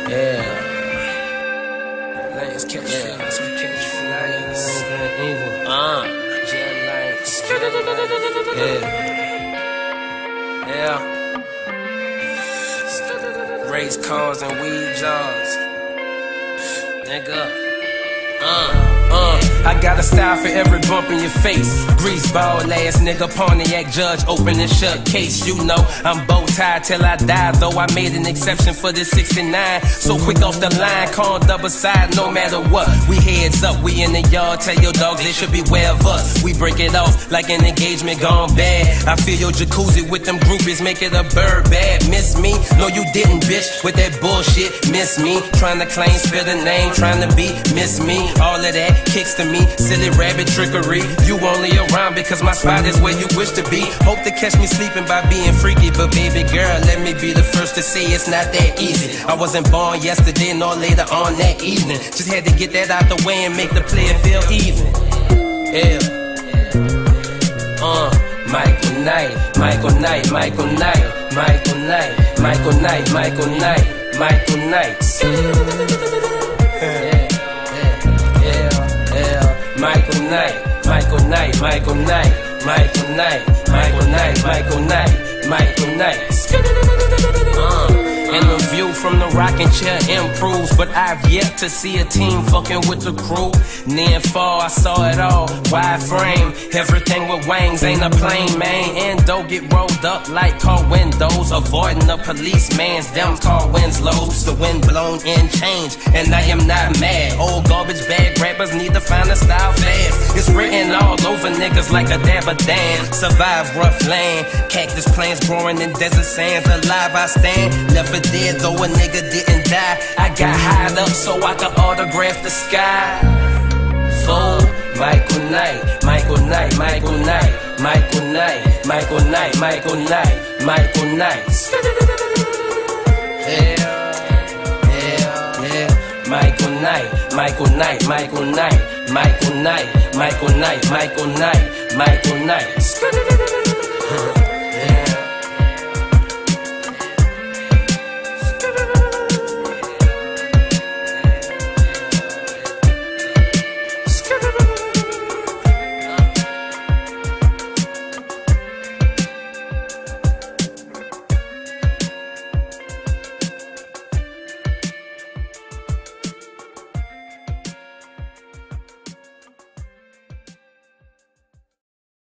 Yeah. Let's catch flies, we catch flies. Jet lights. Yeah. Race cars and weed jars. Nigga. I got a style for every bump in your face. Greaseball ass nigga, Pontiac judge, open and shut case. You know I'm bow tied till I die, though I made an exception for this 69. So quick off the line, call double side no matter what. We heads up, we in the yard, tell your dogs they should beware of us. We break it off like an engagement gone bad. I fill your jacuzzi with them groupies, make it a bird bad. Miss me? No you didn't, bitch, with that bullshit. Miss me? Trying to claim, spill the name, trying to be, miss me? All of that kicks to me, silly rabbit trickery. You only around because my spot is where you wish to be. Hope to catch me sleeping by being freaky, but baby girl, let me be the first to say it's not that easy. I wasn't born yesterday nor later on that evening. Just had to get that out the way and make the player feel even. Yeah. Michael Knight, Michael Knight, Michael Knight, Michael Knight, Michael Knight, Michael Knight, Michael Knight. Michael Knight, Michael Knight, Michael Knight, Michael Knight, Michael Knight, Michael Knight, Michael Knight. And the view from the rocking chair improves, but I've yet to see a team fucking with the crew. Near and far, I saw it all, wide frame. Everything with wings ain't a plane, man. And don't get rolled up like car windows, avoiding the policeman's them car Winslows. The wind blown in change, and I am not mad. Old garbage bag rappers need to find a style fast. It's written all over niggas like a dab of damn. Survive rough land, cactus plants growing in desert sands. Alive I stand, left for dead though a nigga didn't die. I got high up so I could autograph the sky. Fool, Michael Knight, Michael Knight, Michael Knight, Michael Knight, Michael Knight, Michael Knight, Michael Knight. Michael Knight, Michael Knight, Michael Knight, Michael Knight, Michael Knight, Michael Knight, Michael Knight.